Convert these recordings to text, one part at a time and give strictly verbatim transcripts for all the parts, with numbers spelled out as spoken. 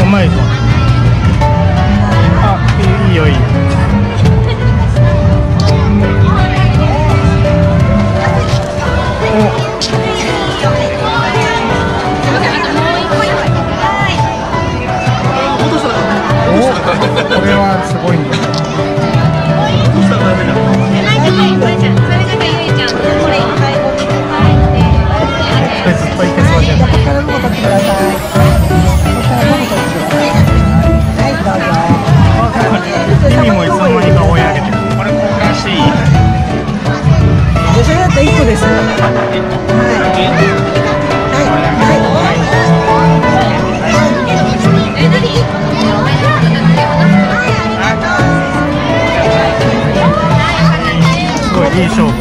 まいじゃん。あ、いいよいいよ。お。これはすごいんだよ。これずっといけそうじゃない。ミミもいつの間にか追い上げてる。これもおかしい。 それだったら一個です。 すごいいい勝負。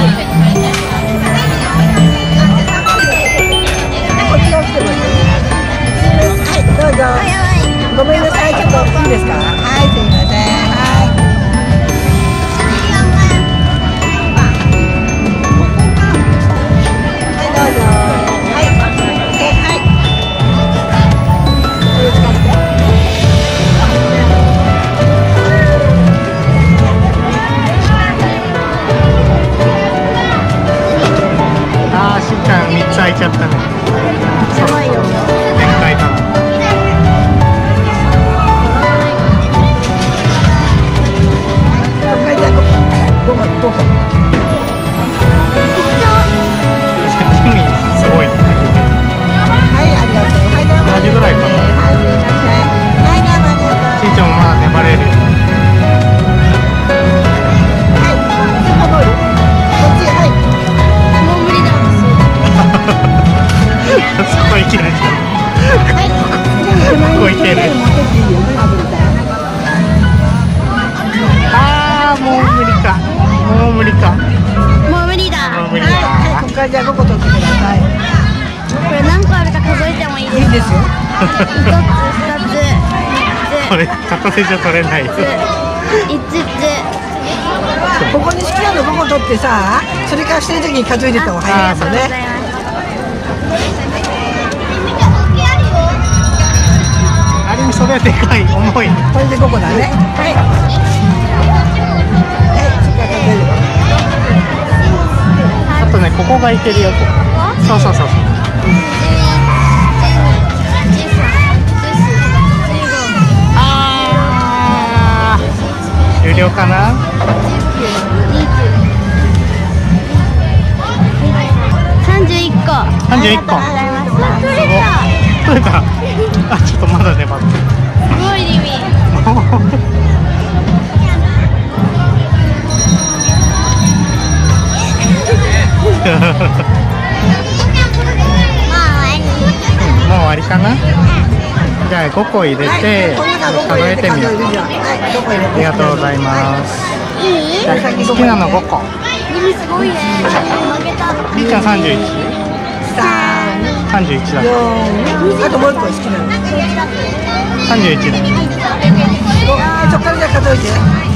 どうぞ。ごめんなさい、ちょっといいですか。はい、すいません。はい。はい、どうぞ。はい。はい。これ使って。 ああ、しんちゃん三つ開いちゃったね。そうそう。展開かな。 どこどこ。 すごい。 はい、ありがとう。はい、どうも。 同じぐらいかな。 はい、すいません。はい、どうもありがとう。 しんちゃんもまだ粘れる。 はい、そこボール。こっち、はい。もう無理だ。 そこいけるじゃん。 はい。 ここいける。ああ、もう無理か。もう無理か。 もう無理だ。 もう無理だ。 はい、ここからじゃあごこ取ってください。 これ何個あるか数えてもいいですか？ いいですよ。 一つ、二つ、 これ片手じゃ取れないよ。 五つ、五つ。 ここに好きなのごこ取ってさ、それからしてる時に数えてた方が早いですよね。 あれそれでかい、重い。 これでごこだね。はい。はい、そこから数える。 あとね、ここがいけるよ。そうそうそうそう。あー、終了かな。 三十一個。 三十一個。取れた。あ、ちょっとまだ粘って。 すごいリミ。 もう終わりかな。じゃあごこ入れて数えてみよう。ありがとうございます。好きなのごこ。 リミすごいね。負けた。 りーちゃん三十一。三十一だ。 あともう一個好きなの。 三十一だ。 そこからじゃあ数えて。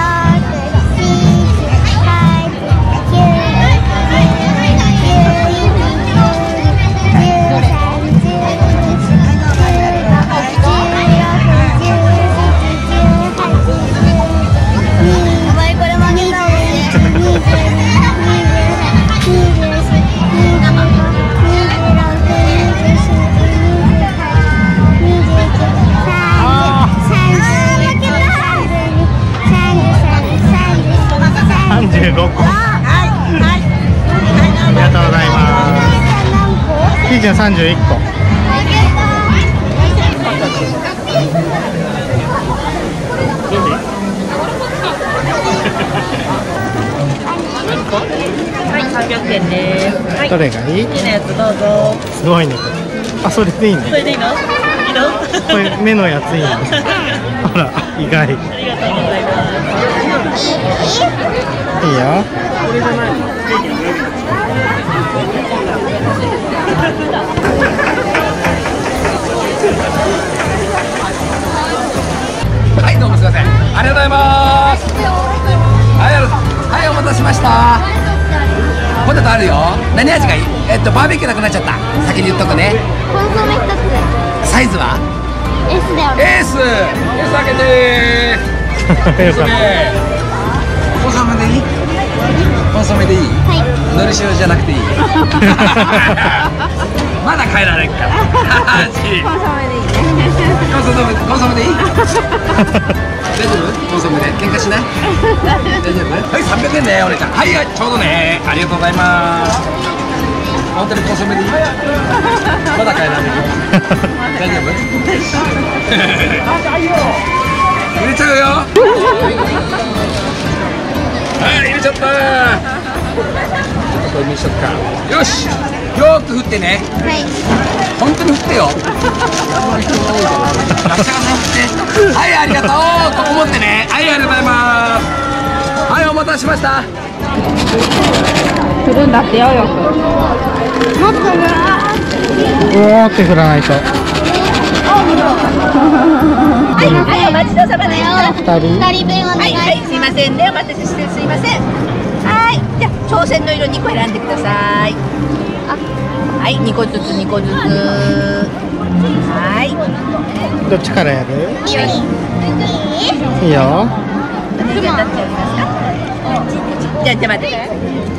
三十五個。ありがとうございます。ひーちゃん三十一個。 はい、三百円です。はい。 どれがいい？ 好きなやつどうぞ。 すごいね。あ、それでいいの？ それでいいの？いいの？ これ目のやついいの？ほら、意外。 ありがとうございます。 いいよ。 はい、どうもすみません。ありがとうございます。はい、はい、お待たせしました。ポテトあるよ。何味がいい？えっとバーベキューなくなっちゃった。先に言っとくね。 コンソメ一つ。 サイズは？ エス だよね。 エースエース開けてー。コンソメでいい？コンソメでいい？ はい。 のり塩じゃなくていい？まだ帰られんから。コンソメでいい。コンソメコンソメでいい？大丈夫？コンソメで喧嘩しない？大丈夫？はい、さんびゃくえんね、お姉ちゃん。はい、はい、ちょうどね。ありがとうございます。本当にコンソメでいい？まだ帰られる？大丈夫？入れちゃうよ。はい、入れちゃった。これ見しとくか。よし、よーく振ってね。 はい。 本当に振ってよ。ガシャガシャ振って。はい、ありがとう。ここ持ってね。はい、ありがとうございます。はい、お待たせしました。 振るんだってよ、よく。 もっとね。 おーって振らないと。 はい、はい、お待ちどうさまでした。 二人。 二人分お願はい、 い。 はい、すいませんね、お待たせしてすいません。はい、じゃあ挑戦の色にこ選んでください。はい、にこずつにこずつ。はい。 どっちからやる？ いいよ。 いいよ。 お姉ちゃんどっちやりますか？じゃあ、じゃあ待って。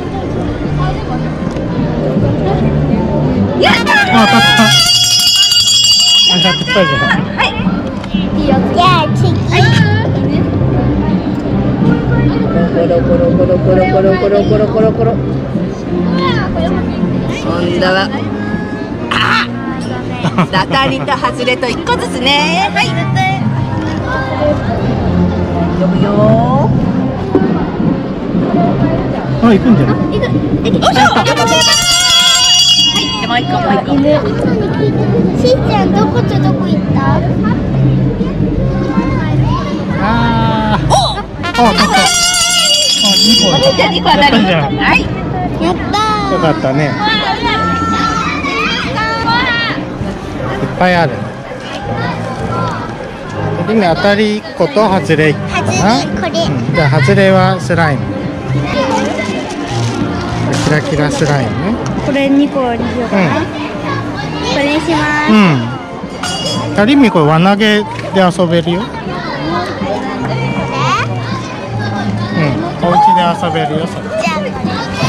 やったー。 あ、当たった。あ、当たったじゃん。 はい。 いいよ。じゃあ、次。 コロコロコロコロコロコロコロコロコロ。今度は。あ。当たりと外れと一個ずつね。はい。呼ぶよあ、行くんじゃない？ いく。いく。 ー。よいしょ。はい。じゃもう一個もう一個。 しーちゃん、どことどこ行った？ あー。 お。 あ、当たった。あ、二個。 お姉ちゃんにこ当たり。 じゃん。 はい。 やったー。 よかったね。いっぱいある。今当たりいっこと外れいっこかな。 外れこれうん、じゃあ外れはスライム。キラキラスライム。 これにこにしようかな。これにします。 うん。ありみこれ輪投げで遊べるよ。うん。お家で遊べるよそれ。 じゃあこれ。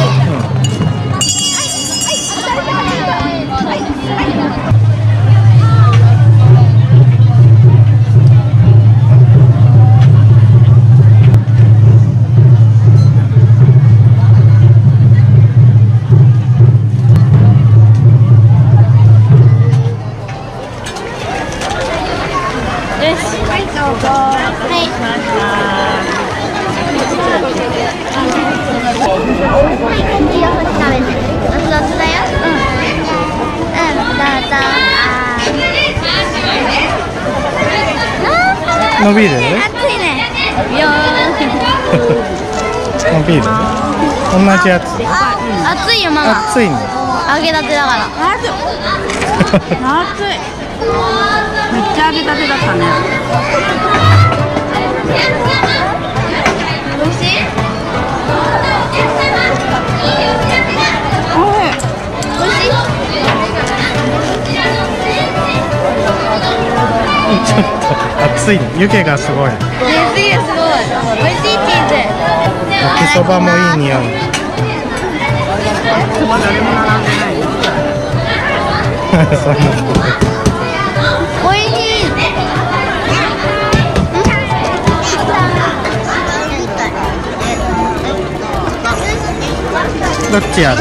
伸びる？ 熱いね。ビヨー伸びる？同じやつ。 ン。熱いよママ。 熱いの。 揚げたてだから。 熱い。めっちゃ揚げたてだったね。 美味しい？ おい。 美味しい？ ちょっと熱いの。湯気がすごい。 熱いよすごい。美味しいチーズ。 焼きそばもいい匂い。 そば誰も並んでない。 そんな美味しい。 どっちやる？ こ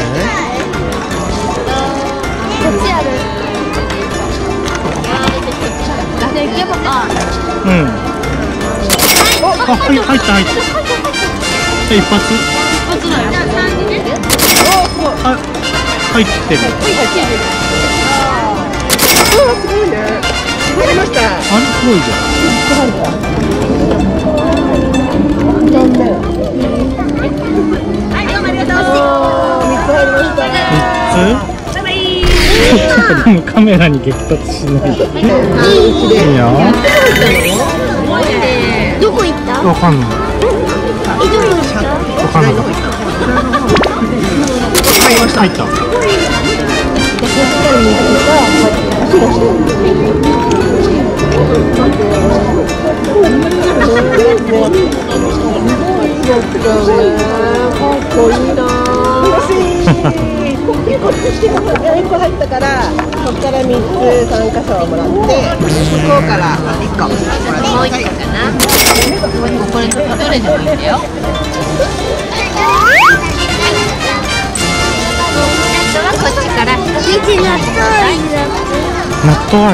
っちある。ガセ行けばか。 うん。あ、はい、入った入った。え、一発？ 一発だよ。 あ、入ってる。 すごいね。入りました。 あれすごいじはい、どうもありがとう。三つ入りました。 ゃん。三つ？でもカメラに激突しない。いいよ。 どこ行った？ わかんない。 え、どこ行った？ わかんない。入りました。入った。 いっこ入ったから、そこからみっつ参加賞をもらって、向こうからいっこもらって、 もう一個かな。これどれでもいいんだよ。あとはこっちから。 うち納豆味だ。 納豆味。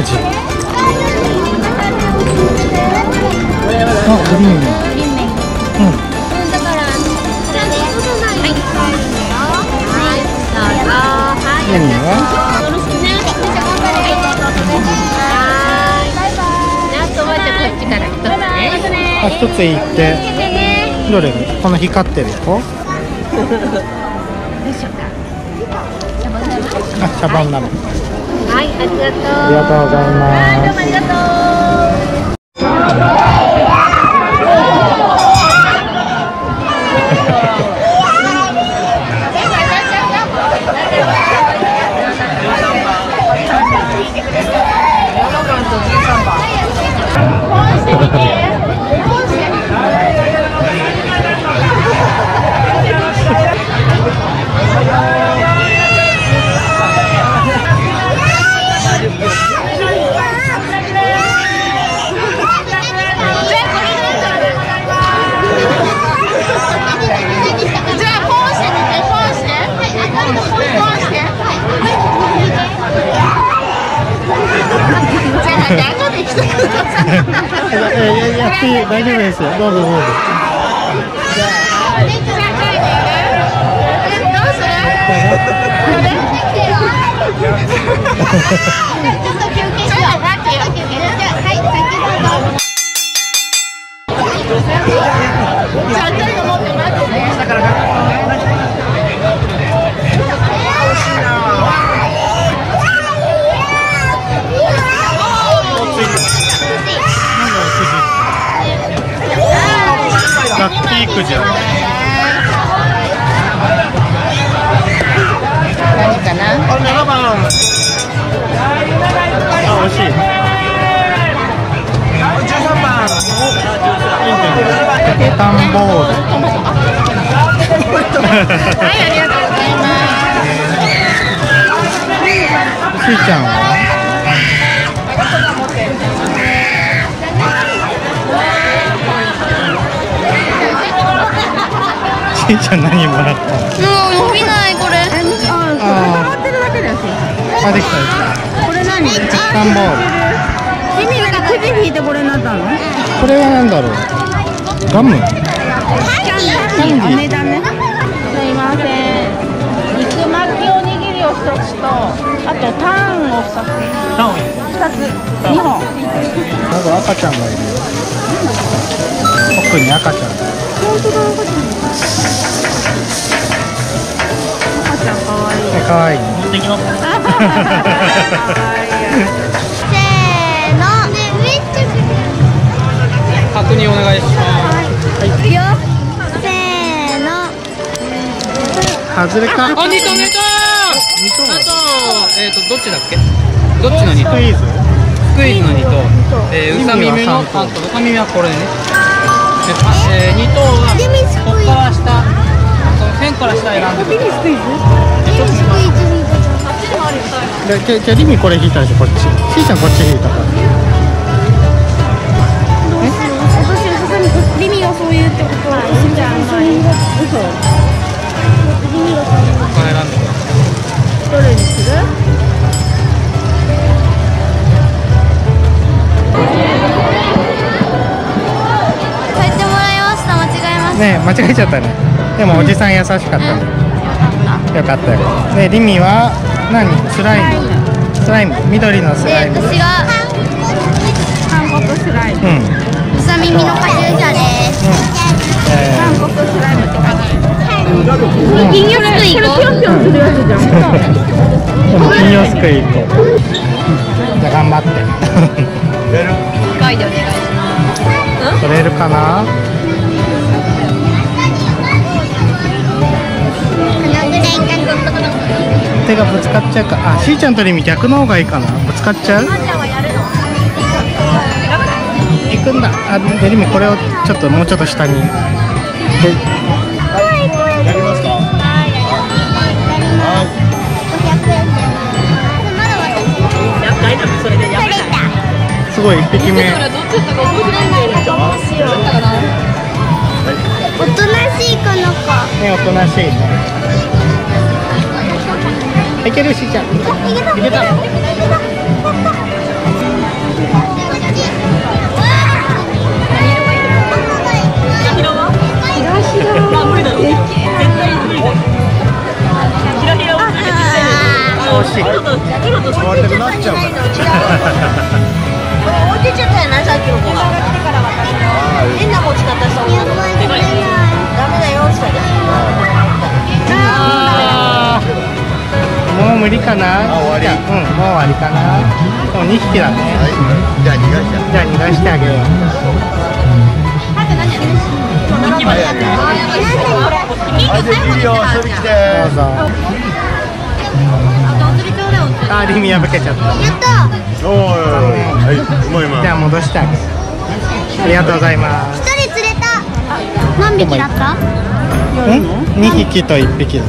あ、クリーム。うん。 だから、これで。はい。 何が？あ、一つ行って。どれ？この光ってる子？あ、シャボン玉。 はい、ありがとう。 ありがとうございます。 どうもありがとやって大丈夫ですよ。どうぞどうぞ。ラッキーくじゃん。 何かな。 あ、ななばん。あ、惜しい。じゅうさんばん。ペタンボール。 はい、ありがとうございます。 しーちゃんは？しーちゃん何もらったの？ もう伸びないこれ。 あ、触ってるだけだよ。 あ、できた。 これ何？ ペタンボール。 意味がくじ引いてこれになったの？ これは何だろう？ガム？ キャンディー。飴だね。すいません。肉巻きおにぎりを一つと、あとタンを二つ。 タンを二つ。二本。 なんか赤ちゃんがいるよ。奥に赤ちゃん。 本当だ、赤ちゃん。赤ちゃん可愛い。 可愛い。持ってきます。 せーの。 確認お願いします。 いくよ。せーの。 外れか。 あ、二頭寝た。 二頭。 あと、えっと、どっちだっけ。どっちの二頭。 スクイーズ。 スクイーズの二頭。えー、うさ耳の三頭。うさ耳はこれね。えー、二頭はここから下、その線から下選んでください。 で、じゃ、じゃ、リミこれ引いたでしょ、こっち。しーちゃんこっち引いたから。 リミがそう言うってことは、しんちゃんがいい。嘘。リミがそう言う。 ここから選んでください。 どれにする？ 変えてもらいました。間違えました。 ね、間違えちゃったね。でもおじさん優しかったね。よかったよ。で、リミは何？スライム。スライム。緑のスライで、 ム。 私が韓国スライム。 うん。 うさ耳のカチューシャです。 え韓国スライムって書いてある。 金魚すくい行こう。 ぴょんぴょんするやつじゃん。 ー、でも金魚すくい行こう。じゃあ頑張って。 ガイドお願いします。 取れるかな？手がぶつかっちゃうか。あ、しーちゃんとリミ逆の方がいいかな。ぶつかっちゃう？ あんちゃんはやるの？ くんだ。あ、デリミこれをちょっともうちょっと下に。で、 やりますか。 すごい一匹目。 おとなしいこの子。 ね、おとなしいね。いけるしちゃん。いけた。惜しい。 触りたくなっちゃうから。 置いてっちゃったよな、さっきの子が。変な持ち方した方がダメだよ、したで。 もう無理かな。 あ、終わり。 うん、もう終わりかな。もうにひきだね。 はい。じゃあ逃がしちゃう。 じゃあ逃がしてあげよう。 はい、できるよ、遊び来て。 どうぞ。あ、リミ破けちゃった。 やったおーい。はい、うまいうまい。 じゃあ戻してあげる。ありがとうございます。 一人釣れた。何匹だった？ ん？にひきといっぴきだ。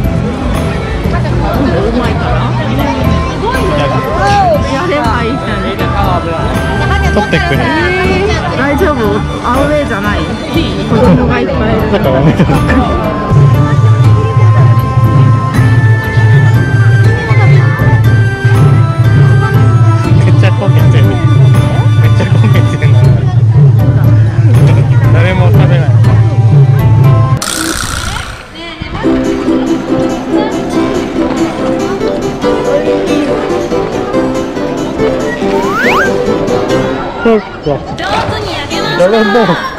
やればいいじゃん。 取ってくれ。 大丈夫？アウェーじゃない？子供がいっぱいいる。 だからね。めっちゃ焦げてる。めっちゃ焦げてる。誰も食べない。そっか。 上手に焼けまこれもう